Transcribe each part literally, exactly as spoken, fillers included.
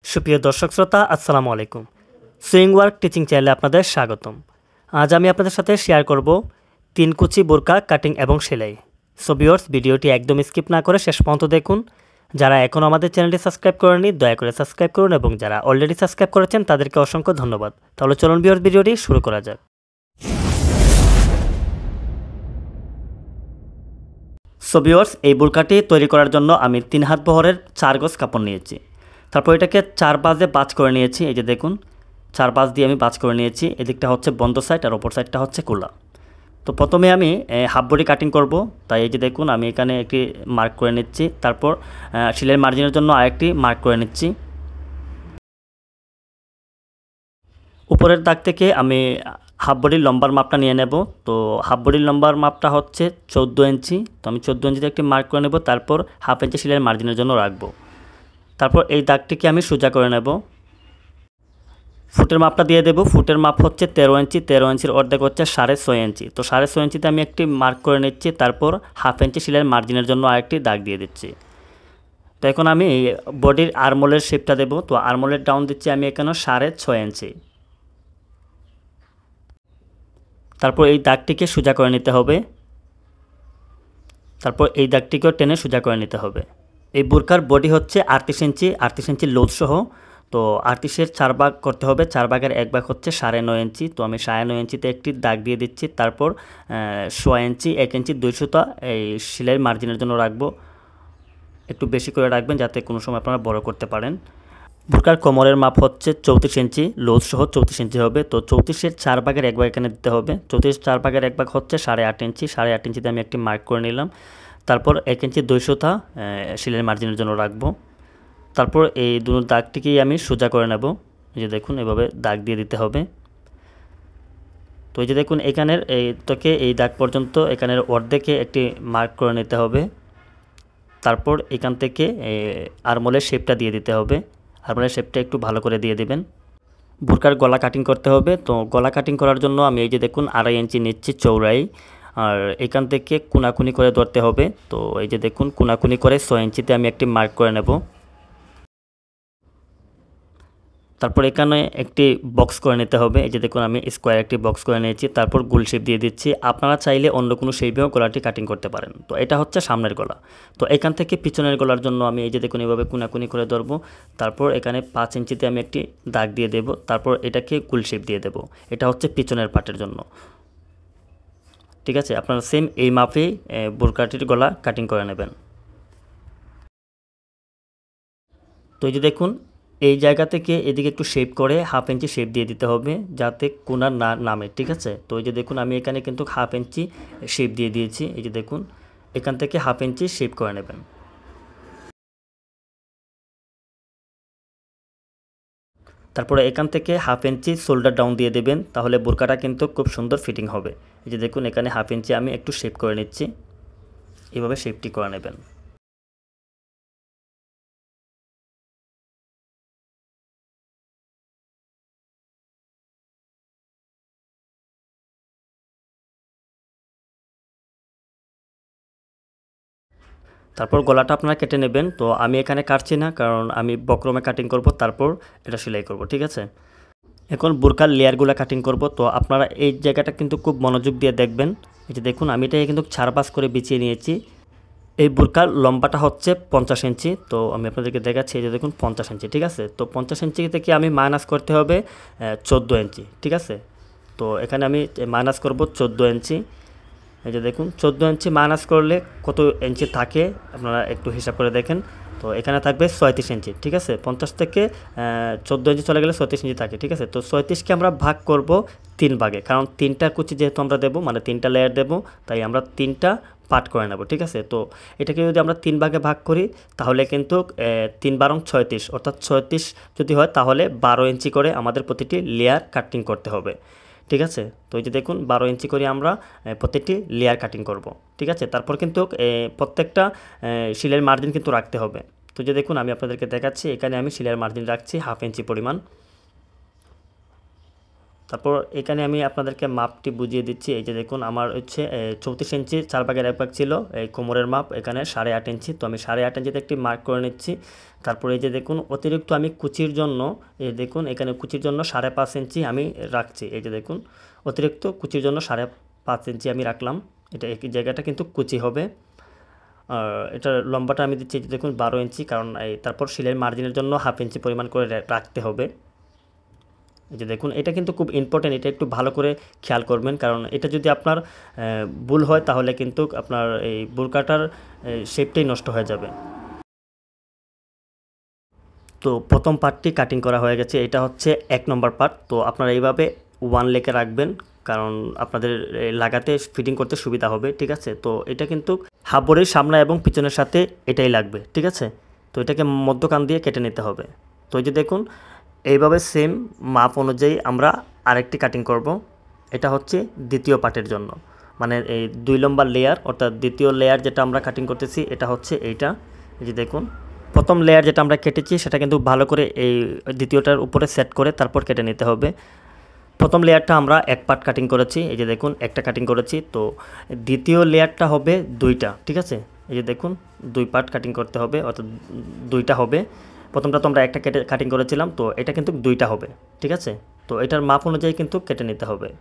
সুপ্রিয় দর্শক শ্রোতা আসসালামু আলাইকুম। সুইং ওয়ার্ক টিচিং চ্যানেলে আপনাদের স্বাগতম। আজ আমি আপনাদের সাথে শেয়ার করব তিন কুচি বোরকা কাটিং এবং সেলাই। সো ভিউয়ার্স, ভিডিওটি একদম স্কিপ না করে শেষ পর্যন্ত দেখুন। যারা এখনও আমাদের চ্যানেলটি সাবস্ক্রাইব করেননি দয়া করে সাবস্ক্রাইব করুন, এবং যারা অলরেডি সাবস্ক্রাইব করেছেন তাদেরকে অসংখ্য ধন্যবাদ। তাহলে চলুন ভিউয়ার্স, ভিডিওটি শুরু করা যাক। সো ভিউয়ার্স, এই বোরকাটি তৈরি করার জন্য আমি তিন হাত বহরের চার গজ কাপড় নিয়েছি। তারপর এটাকে চার বাজে বাজ করে নিয়েছি। এই যে দেখুন, চার বাজ দিয়ে আমি বাজ করে নিয়েছি। এদিকটা হচ্ছে বন্ধ সাইড আর ওপর সাইডটা হচ্ছে খোলা। তো প্রথমে আমি হাফ বডি কাটিং করব, তাই এই যে দেখুন আমি এখানে একটি মার্ক করে নিচ্ছি। তারপর সেলাইয়ের মার্জিনের জন্য আরেকটি মার্ক করে নিচ্ছি। উপরের দাগ থেকে আমি হাফ বডির লম্বার মাপটা নিয়ে নেব। তো হাফ বডির লম্বার মাপটা হচ্ছে চোদ্দো ইঞ্চি। তো আমি চোদ্দো ইঞ্চিতে একটি মার্ক করে নেব, তারপর হাফ ইঞ্চি সেলাইয়ের মার্জিনের জন্য রাখবো। তারপর এই দাগটিকে আমি সোজা করে নেব। ফুটের মাপটা দিয়ে দেব। ফুটের মাপ হচ্ছে তেরো ইঞ্চি, তেরো ইঞ্চির অর্ধেক হচ্ছে সাড়ে ছয় ইঞ্চি। তো সাড়ে ছয় ইঞ্চিতে আমি একটি মার্ক করে নিচ্ছি। তারপর হাফ ইঞ্চি সেলাইয়ের মার্জিনের জন্য আরেকটি দাগ দিয়ে দিচ্ছি। তো এখন আমি বডির আর্মোলের শেপটা দেব। তো আর্মোলের ডাউন দিচ্ছি আমি এখানে সাড়ে ছয় ইঞ্চি। তারপর এই দাগটিকে সোজা করে নিতে হবে। তারপর এই দাগটিকেও টেনে সোজা করে নিতে হবে। এই বোরকার বডি হচ্ছে আটত্রিশ ইঞ্চি, আটত্রিশ ইঞ্চি লোড সহ। তো আটত্রিশের চার ভাগ করতে হবে, চার ভাগের এক ভাগ হচ্ছে সাড়ে নয় ইঞ্চি। তো আমি সাড়ে নয় ইঞ্চিতে একটি দাগ দিয়ে দিচ্ছি। তারপর সোয়া ইঞ্চি, এক ইঞ্চি দুই সুতা এই সেলাইয়ের মার্জিনের জন্য রাখবো। একটু বেশি করে রাখবেন যাতে কোনো সময় আপনারা বড় করতে পারেন। বোরকার কোমরের মাপ হচ্ছে চৌত্রিশ ইঞ্চি, লোড সহ চৌত্রিশ ইঞ্চি হবে। তো চৌত্রিশের চার ভাগের এক ভাগ এখানে দিতে হবে। চৌত্রিশ চার ভাগের এক ভাগ হচ্ছে সাড়ে আট ইঞ্চি, সাড়ে আট ইঞ্চিতে আমি একটি মার্ক করে নিলাম। তারপর এক ইঞ্চি দুই সুতা সেলাইয়ের মার্জিনের জন্য রাখবো। তারপর এই দুটো দাগটিকেই আমি সোজা করে নেব। এই যে দেখুন এভাবে দাগ দিয়ে দিতে হবে। তো এই যে দেখুন এখানের এই তোকে এই দাগ পর্যন্ত এখানের অর্ধেকে একটি মার্ক করে নিতে হবে। তারপর এখান থেকে আর্মোলের শেপটা দিয়ে দিতে হবে। আর্মোলের শেপটা একটু ভালো করে দিয়ে দিবেন। বোরকার গলা কাটিং করতে হবে। তো গলা কাটিং করার জন্য আমি এই যে দেখুন আড়াই ইঞ্চি নিচ্ছি চৌড়াই, আর এখান থেকে কোনাকুনি করে ধরতে হবে। তো এই যে দেখুন কোনাকুনি করে ছয় ইঞ্চিতে আমি একটি মার্ক করে নেব। তারপর এখানে একটি বক্স করে নিতে হবে। এই যে দেখুন আমি স্কোয়ার একটি বক্স করে নিয়েছি। তারপর গোল শেপ দিয়ে দিচ্ছি। আপনারা চাইলে অন্য কোনো শেপেও গলাটি কাটিং করতে পারেন। তো এটা হচ্ছে সামনের গলা। তো এখান থেকে পিছনের গলার জন্য আমি এই যে দেখুন এভাবে কোনাকুনি করে ধরবো। তারপর এখানে পাঁচ ইঞ্চিতে আমি একটি দাগ দিয়ে দেব। তারপর এটাকে গোল শেপ দিয়ে দেব। এটা হচ্ছে পিছনের পার্টের জন্য। ঠিক আছে, আপনারা সেম এই মাপেই বোরকাটির গলা কাটিং করে নেবেন। তো এই যে দেখুন এই জায়গা থেকে এদিকে একটু শেপ করে হাফ ইঞ্চি শেপ দিয়ে দিতে হবে যাতে কোনা না নামে। ঠিক আছে, তো এই যে দেখুন আমি এখানে কিন্তু হাফ ইঞ্চি শেপ দিয়ে দিয়েছি। এই যে দেখুন এখান থেকে হাফ ইঞ্চি শেপ করে নেবেন। তারপরে এখান থেকে হাফ ইঞ্চি শোল্ডার ডাউন দিয়ে দেবেন, তাহলে বোরকাটা কিন্তু খুব সুন্দর ফিটিং হবে। এই যে দেখুন এখানে হাফ ইঞ্চি আমি একটু শেপ করে নিচ্ছি। এভাবে শেপটি করে নেবেন। তারপর গলাটা আপনারা কেটে নেবেন। তো আমি এখানে কাটছি না, কারণ আমি বক্রমে কাটিং করব, তারপর এটা সেলাই করব। ঠিক আছে, এখন বোরকার লেয়ারগুলো কাটিং করব। তো আপনারা এই জায়গাটা কিন্তু খুব মনোযোগ দিয়ে দেখবেন। এই যে দেখুন আমি এটাকে কিন্তু চার পাঁচ করে বিছিয়ে নিয়েছি। এই বোরকার লম্বাটা হচ্ছে পঞ্চাশ ইঞ্চি। তো আমি আপনাদেরকে দেখাচ্ছি। এই যে দেখুন পঞ্চাশ ইঞ্চি। ঠিক আছে, তো পঞ্চাশ ইঞ্চি থেকে আমি মাইনাস করতে হবে চোদ্দো ইঞ্চি। ঠিক আছে, তো এখানে আমি মাইনাস করব চোদ্দো ইঞ্চি। এই যে দেখুন চোদ্দো ইঞ্চি মাইনাস করলে কত ইঞ্চি থাকে আপনারা একটু হিসাব করে দেখেন। তো এখানে থাকবে ছয়ত্রিশ ইঞ্চি। ঠিক আছে, পঞ্চাশ থেকে চোদ্দো ইঞ্চি চলে গেলে ছয়ত্রিশ ইঞ্চি থাকে। ঠিক আছে, তো ছয়ত্রিশকে আমরা ভাগ করব তিন ভাগে, কারণ তিনটা কুচি যেহেতু আমরা দেবো, মানে তিনটা লেয়ার দেবো, তাই আমরা তিনটা পার্ট করে নেব। ঠিক আছে, তো এটাকে যদি আমরা তিন ভাগে ভাগ করি তাহলে কিন্তু তিন বারং ছয়ত্রিশ, অর্থাৎ ছয়ত্রিশ যদি হয় তাহলে বারো ইঞ্চি করে আমাদের প্রতিটি লেয়ার কাটিং করতে হবে। ঠিক আছে, তো এই যে দেখুন বারো ইঞ্চি করে আমরা প্রত্যেকটি লেয়ার কাটিং করব। ঠিক আছে, তারপর কিন্তু প্রত্যেকটা সেলাইয়ের মার্জিন কিন্তু রাখতে হবে। তো যে দেখুন আমি আপনাদেরকে দেখাচ্ছি, এখানে আমি সেলাইয়ের মার্জিন রাখছি হাফ ইঞ্চি পরিমাণ। তারপর এখানে আমি আপনাদেরকে মাপটি বুঝিয়ে দিচ্ছি। এই যে দেখুন আমার হচ্ছে চৌত্রিশ ইঞ্চি চার ভাগের এক ভাগ ছিল এই কোমরের মাপ, এখানে সাড়ে আট ইঞ্চি। তো আমি সাড়ে আট ইঞ্চিতে একটি মার্ক করে নিচ্ছি। তারপর এই যে দেখুন অতিরিক্ত আমি কুচির জন্য এই দেখুন এখানে কুচির জন্য সাড়ে পাঁচ ইঞ্চি আমি রাখছি। এই যে দেখুন অতিরিক্ত কুচির জন্য সাড়ে পাঁচ ইঞ্চি আমি রাখলাম। এটা এই জায়গাটা কিন্তু কুচি হবে। আর এটার লম্বাটা আমি দিচ্ছি দেখুন বারো ইঞ্চি, কারণ এই তারপর সিলের মার্জিনের জন্য হাফ ইঞ্চি পরিমাণ করে রাখতে হবে। এই যে দেখুন এটা কিন্তু খুব ইম্পর্টেন্ট, এটা একটু ভালো করে খেয়াল করবেন, কারণ এটা যদি আপনার ভুল হয় তাহলে কিন্তু আপনার এই বোরকাটার শেপটাই নষ্ট হয়ে যাবে। তো প্রথম পার্টটি কাটিং করা হয়ে গেছে, এটা হচ্ছে এক নম্বর পার্ট। তো আপনারা এইভাবে ওয়ান লেকে রাখবেন, কারণ আপনাদের লাগাতে ফিটিং করতে সুবিধা হবে, ঠিক আছে। তো এটা কিন্তু হাফ বডির সামনে এবং পিছনের সাথে এটাই লাগবে, ঠিক আছে। তো এটাকে মধ্যখান দিয়ে কেটে নিতে হবে। তো এই যে দেখুন এইভাবে সেম মাপ অনুযায়ী আমরা আরেকটি কাটিং করব। এটা হচ্ছে দ্বিতীয় পার্টের জন্য, মানে এই দুই নম্বর লেয়ার, অর্থাৎ দ্বিতীয় লেয়ার যেটা আমরা কাটিং করতেছি এটা হচ্ছে এইটা। এই যে দেখুন প্রথম লেয়ার যেটা আমরা কেটেছি সেটা কিন্তু ভালো করে এই দ্বিতীয়টার উপরে সেট করে তারপর কেটে নিতে হবে। প্রথম লেয়ারটা আমরা এক পার্ট কাটিং করেছি, এই যে দেখুন একটা কাটিং করেছি। তো দ্বিতীয় লেয়ারটা হবে দুইটা, ঠিক আছে। এই যে দেখুন দুই পার্ট কাটিং করতে হবে, অর্থাৎ দুইটা হবে। প্রথমটা তো আমরা একটা কেটে কাটিং করেছিলাম, তো এটা কিন্তু দুইটা হবে, ঠিক আছে। তো এটার মাপ অনুযায়ী কিন্তু কেটে নিতে হবে।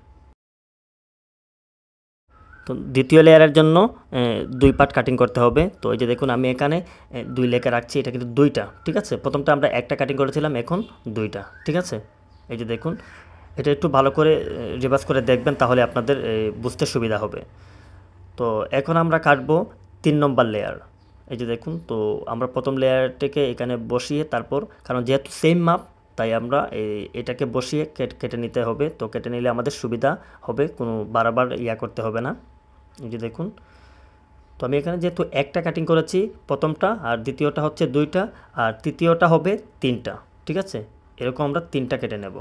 তো দ্বিতীয় লেয়ারের জন্য দুই পার্ট কাটিং করতে হবে। তো এই যে দেখুন আমি এখানে দুই লেয়ার রাখছি, এটা কিন্তু দুইটা, ঠিক আছে। প্রথমটা আমরা একটা কাটিং করেছিলাম, এখন দুইটা, ঠিক আছে। এই যে দেখুন এটা একটু ভালো করে রিভার্স করে দেখবেন, তাহলে আপনাদের বুঝতে সুবিধা হবে। তো এখন আমরা কাটবো তিন নম্বর লেয়ার। এই যে দেখুন তো আমরা প্রথম লেয়ারটাকে এখানে বসিয়ে তারপর, কারণ যেহেতু সেম মাপ তাই আমরা এটাকে বসিয়ে কেটে নিতে হবে। তো কেটে নিলে আমাদের সুবিধা হবে, কোনো বারবার ইয়া করতে হবে না। এই যে দেখুন তো আমি এখানে যেহেতু একটা কাটিং করেছি প্রথমটা, আর দ্বিতীয়টা হচ্ছে দুইটা, আর তৃতীয়টা হবে তিনটা, ঠিক আছে। এরকম আমরা তিনটা কেটে নেব।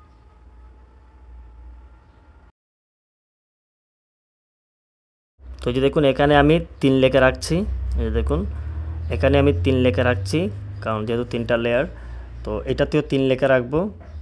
তো যে দেখুন এখানে আমি তিন লেখা রাখছি, এই দেখুন এখানে আমি তিন লেখা রাখছি, কারণ যেহেতু তিনটা লেয়ার। তো এটাতেও তিন লেখা রাখবো।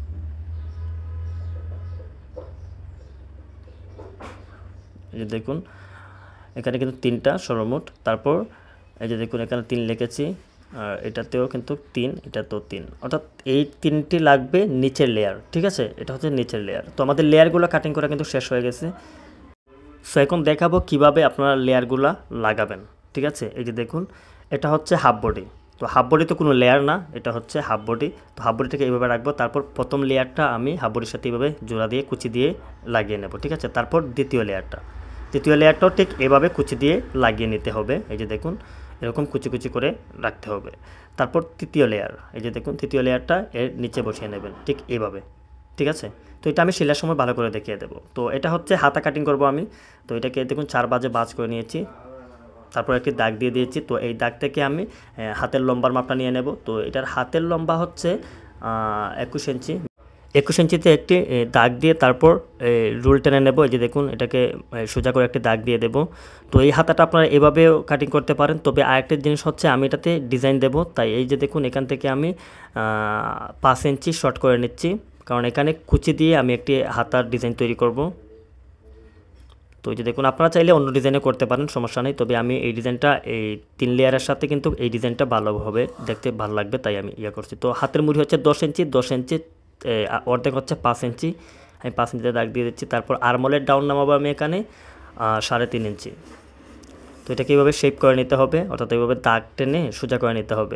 এই যে দেখুন এখানে কিন্তু তিনটা সর্বমোট। তারপর এই যে দেখুন এখানে তিন লিখেছি, আর এটাতেও কিন্তু তিন, এটাতেও তিন, অর্থাৎ এই তিনটি লাগবে নিচের লেয়ার, ঠিক আছে। এটা হচ্ছে নিচের লেয়ার। তো আমাদের লেয়ারগুলো কাটিং করা কিন্তু শেষ হয়ে গেছে। সো এখন দেখাবো কিভাবে আপনারা লেয়ারগুলো লাগাবেন, ঠিক আছে। এই যে দেখুন এটা হচ্ছে হাফ বডি। তো হাফ বডি তো কোনো লেয়ার না, এটা হচ্ছে হাফ বডি। তো হাফ বডিটাকে এইভাবে রাখবো, তারপর প্রথম লেয়ারটা আমি হাফ বডির সাথে এইভাবে জোড়া দিয়ে কুচি দিয়ে লাগিয়ে নেব, ঠিক আছে। তারপর দ্বিতীয় লেয়ারটা তৃতীয় লেয়ারটাও ঠিক এভাবে কুচি দিয়ে লাগিয়ে নিতে হবে। এই যে দেখুন এরকম কুচি কুচি করে রাখতে হবে। তারপর তৃতীয় লেয়ার, এই যে দেখুন তৃতীয় লেয়ারটা এর নিচে বসিয়ে নেবেন ঠিক এইভাবে, ঠিক আছে। তো এটা আমি সেলাইয়ের সময় ভালো করে দেখিয়ে দেবো। তো এটা হচ্ছে হাতা কাটিং করব আমি। তো এটাকে দেখুন চার বাজে বাজ করে নিয়েছি, তারপর একটি দাগ দিয়ে দিয়েছি। তো এই দাগ থেকে আমি হাতের লম্বার মাপটা নিয়ে নেব। তো এটার হাতের লম্বা হচ্ছে একুশ ইঞ্চি। একুশ ইঞ্চিতে একটি দাগ দিয়ে তারপর রুল টেনে নেব। এই যে দেখুন এটাকে সোজা করে একটি দাগ দিয়ে দেব। তো এই হাতাটা আপনারা এভাবেও কাটিং করতে পারেন, তবে আরেকটা জিনিস হচ্ছে আমি এটাতে ডিজাইন দেব। তাই এই যে দেখুন এখান থেকে আমি পাঁচ ইঞ্চি শর্ট করে নিচ্ছি, কারণ এখানে কুচি দিয়ে আমি একটি হাতার ডিজাইন তৈরি করব। তো এই যে দেখুন আপনারা চাইলে অন্য ডিজাইনে করতে পারেন, সমস্যা নেই। তবে আমি এই ডিজাইনটা এই তিন লেয়ারের সাথে কিন্তু এই ডিজাইনটা ভালোভাবে দেখতে ভালো লাগবে, তাই আমি ইয়ে করছি। তো হাতের মুড়ি হচ্ছে দশ ইঞ্চি, দশ ইঞ্চি অর্ধেক হচ্ছে পাঁচ ইঞ্চি, আমি পাঁচ ইঞ্চিতে দাগ দিয়ে দিচ্ছি। তারপর আর্মলের ডাউন নামাবো আমি এখানে সাড়ে তিন ইঞ্চি। তো এটাকে এইভাবে শেপ করে নিতে হবে, অর্থাৎ এইভাবে দাগ টেনে সোজা করে নিতে হবে।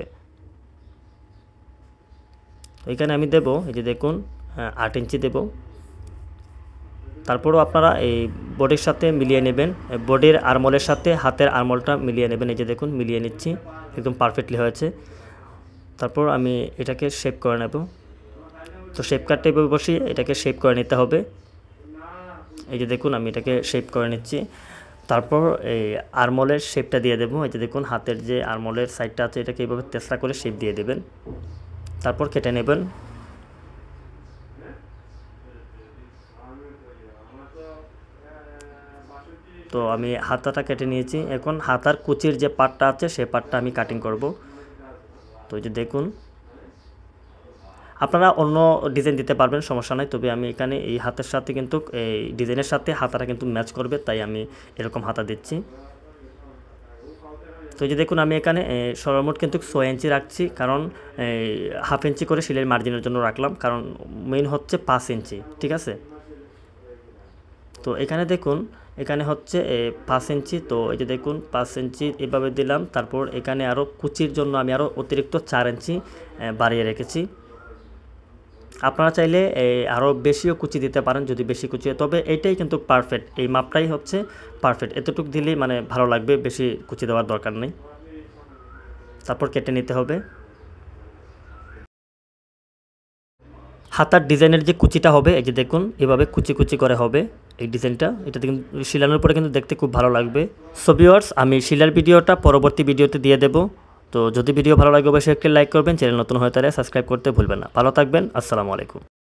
তো এখানে আমি দেবো এই যে দেখুন আট ইঞ্চি দেব। তারপরও আপনারা এই বডির সাথে মিলিয়ে নেবেন, বডির আর্মলের সাথে হাতের আর্মলটা মিলিয়ে নেবেন। এই যে দেখুন মিলিয়ে নিচ্ছি, একদম পারফেক্টলি হয়েছে। তারপর আমি এটাকে শেপ করে নেব। তো শেপ কাটটা এভাবে বসিয়ে এটাকে শেপ করে নিতে হবে। এই যে দেখুন আমি এটাকে শেপ করে নিচ্ছি। তারপর এই আর্মলের শেপটা দিয়ে দেবো। এই যে দেখুন হাতের যে আর্মলের সাইডটা আছে এটাকে এইভাবে তেসরা করে শেপ দিয়ে দেবেন, তারপর কেটে নেবেন। তো আমি হাতাটা কেটে নিয়েছি, এখন হাতার কুচির যে পার্টটা আছে সেই পার্টটা আমি কাটিং করব। তো এই যে দেখুন আপনারা অন্য ডিজাইন দিতে পারবেন, সমস্যা নাই। তবে আমি এখানে এই হাতের সাথে কিন্তু এই ডিজাইনের সাথে হাতাটা কিন্তু ম্যাচ করবে, তাই আমি এরকম হাতা দিচ্ছি। তো এই যে দেখুন আমি এখানে সর্বমোট কিন্তু ছয় ইঞ্চি রাখছি, কারণ হাফ ইঞ্চি করে সেলাইয়ের মার্জিনের জন্য রাখলাম, কারণ মেইন হচ্ছে পাঁচ ইঞ্চি, ঠিক আছে। তো এখানে দেখুন এখানে হচ্ছে পাঁচ ইঞ্চি, তো এই যে দেখুন পাঁচ ইঞ্চি এভাবে দিলাম। তারপর এখানে আরও কুচির জন্য আমি আরও অতিরিক্ত চার ইঞ্চি বাড়িয়ে রেখেছি। আপনারা চাইলে আরও বেশিও কুচি দিতে পারেন যদি বেশি কুচি হয়, তবে এইটাই কিন্তু পারফেক্ট, এই মাপটাই হচ্ছে পারফেক্ট। এতটুকু দিলেই মানে ভালো লাগবে, বেশি কুচি দেওয়ার দরকার নেই। তারপর কেটে নিতে হবে। হাতার ডিজাইনের যে কুচিটা হবে, এই যে দেখুন এভাবে কুচি কুচি করে হবে এই ডিজাইনটা। এটা কিন্তু শিলানোর পরে কিন্তু দেখতে খুব ভালো লাগবে। সো ভিউয়ার্স, আমি শিলার ভিডিওটা পরবর্তী ভিডিওতে দিয়ে দেবো। তো যদি ভিডিও ভালো লাগে অবশ্যই একটি লাইক করবেন, চ্যানেল নতুন হয়ে তাহলে সাবস্ক্রাইব করতে ভুলবেন না। ভালো থাকবেন, আসসালামু আলাইকুম।